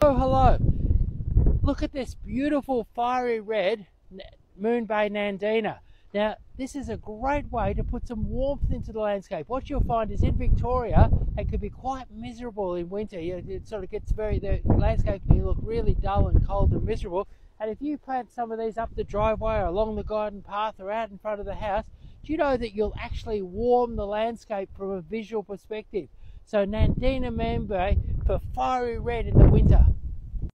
Oh, hello. Look at this beautiful fiery red Moonbay Nandina. Now, this is a great way to put some warmth into the landscape. What you'll find is in Victoria, it can be quite miserable in winter. It sort of gets the landscape can look really dull and cold and miserable. And if you plant some of these up the driveway or along the garden path or out in front of the house, do you know that you'll actually warm the landscape from a visual perspective? So Nandina Moonbay for fiery red in the winter.